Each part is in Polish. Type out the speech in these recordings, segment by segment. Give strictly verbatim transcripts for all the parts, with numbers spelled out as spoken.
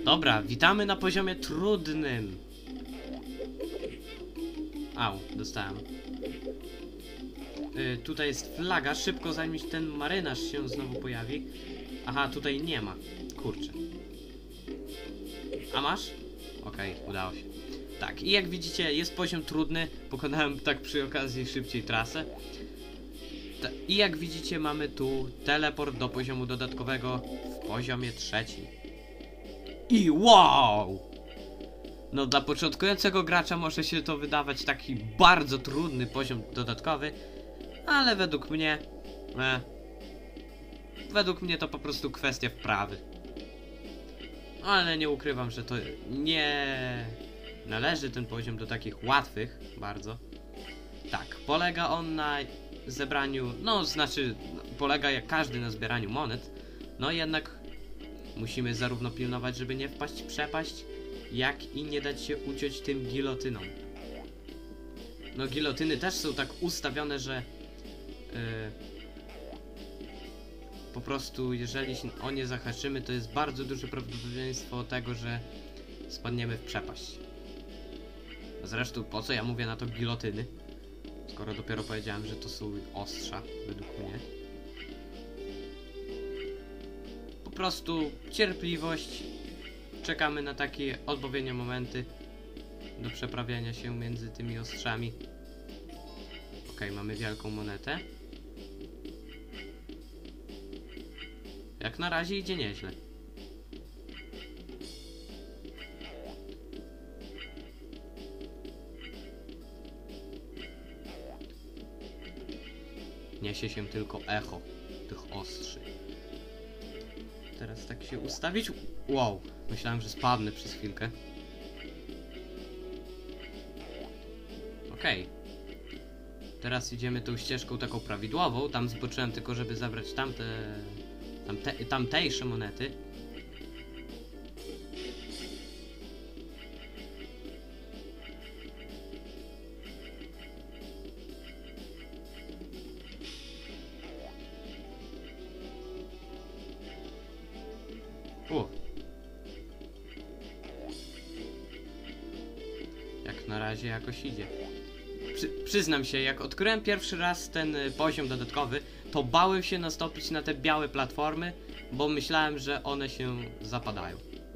Dobra, witamy na poziomie trudnym. Au, dostałem. Yy, tutaj jest flaga, szybko zanim ten marynarz się znowu pojawi. Aha, tutaj nie ma. Kurczę. A masz? Okej, okay, udało się. Tak, i jak widzicie, jest poziom trudny. Pokonałem tak przy okazji szybciej trasę. I jak widzicie, mamy tu teleport do poziomu dodatkowego w poziomie trzecim. I wow! No dla początkującego gracza może się to wydawać taki bardzo trudny poziom dodatkowy, ale według mnie... E, według mnie to po prostu kwestia wprawy. Ale nie ukrywam, że to nie należy ten poziom do takich łatwych bardzo. Tak, polega on na zebraniu, no znaczy polega jak każdy na zbieraniu monet, no jednak musimy zarówno pilnować, żeby nie wpaść w przepaść, jak i nie dać się uciąć tym gilotynom. No gilotyny też są tak ustawione, że yy, po prostu jeżeli się o nie zahaczymy, to jest bardzo duże prawdopodobieństwo tego, że spadniemy w przepaść. Zresztą po co ja mówię na to gilotyny, skoro dopiero powiedziałem, że to są ostrza, według mnie. Po prostu cierpliwość. Czekamy na takie odpowiednie momenty do przeprawiania się między tymi ostrzami. Ok, mamy wielką monetę. Jak na razie idzie nieźle. Niesie się tylko echo tych ostrzy. Teraz tak się ustawić. Wow, myślałem, że spadnę przez chwilkę. Okej. Okay. Teraz idziemy tą ścieżką taką prawidłową. Tam zboczyłem tylko, żeby zabrać tamte, tamte tamtejsze monety. U. Jak na razie jakoś idzie. Przy, przyznam się, jak odkryłem pierwszy raz ten y, poziom dodatkowy, to bałem się nastąpić na te białe platformy, bo myślałem, że one się zapadają.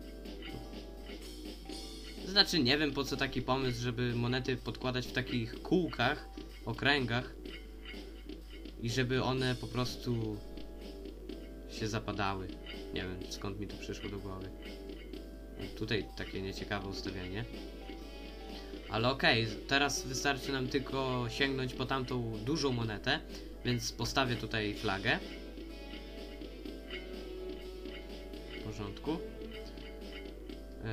Znaczy nie wiem po co taki pomysł, żeby monety podkładać w takich kółkach, okręgach i żeby one po prostu się zapadały. Nie wiem skąd mi to przyszło do głowy. Tutaj takie nieciekawe ustawienie. Ale okej, okay, teraz wystarczy nam tylko sięgnąć po tamtą dużą monetę, więc postawię tutaj flagę. W porządku. Yy.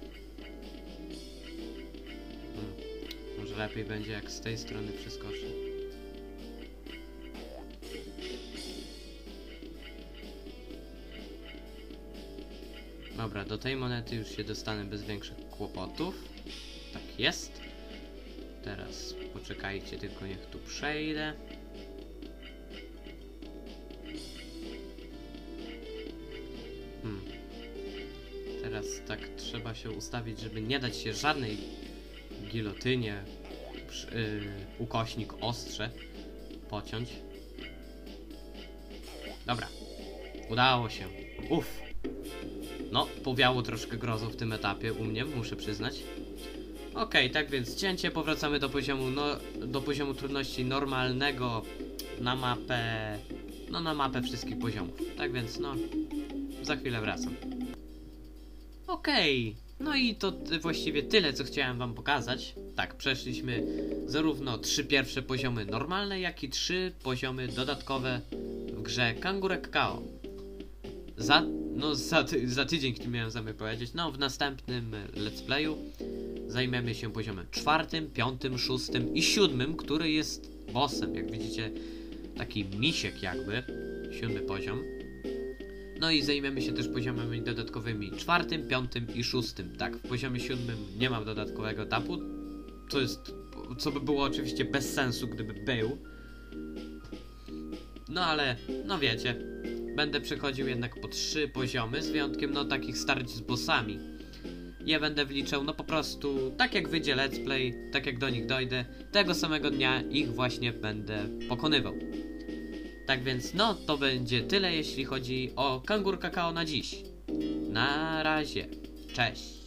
Hmm. Może lepiej będzie jak z tej strony przeskoczę. Dobra, do tej monety już się dostanę bez większych kłopotów. Tak jest. Teraz poczekajcie, tylko niech tu przejdę. Hmm. Teraz tak trzeba się ustawić, żeby nie dać się żadnej gilotynie, yy, ukośnik ostrze pociąć. Dobra. Udało się. Uff. No, powiało troszkę grozą w tym etapie u mnie, muszę przyznać. Okej, okay, tak więc cięcie, powracamy do poziomu, no, do poziomu trudności normalnego na mapę, no na mapę wszystkich poziomów. Tak więc, no, za chwilę wracam. Okej, okay, no i to właściwie tyle, co chciałem wam pokazać. Tak, przeszliśmy zarówno trzy pierwsze poziomy normalne, jak i trzy poziomy dodatkowe w grze Kangurek K O. Za, no, za, ty, za tydzień, który miałem zamiar powiedzieć, no w następnym let's playu zajmiemy się poziomem czwartym, piątym, szóstym i siódmym, który jest bossem, jak widzicie, taki misiek jakby, siódmy poziom. No i zajmiemy się też poziomami dodatkowymi czwartym, piątym i szóstym. Tak, w poziomie siódmym nie mam dodatkowego etapu, co jest, co by było oczywiście bez sensu, gdyby był. No ale, no wiecie, będę przechodził jednak po trzy poziomy, z wyjątkiem no takich starć z bossami. Je będę wliczał no po prostu tak jak wyjdzie let's play, tak jak do nich dojdę, tego samego dnia ich właśnie będę pokonywał. Tak więc no to będzie tyle jeśli chodzi o Kangur Kakao na dziś. Na razie, cześć.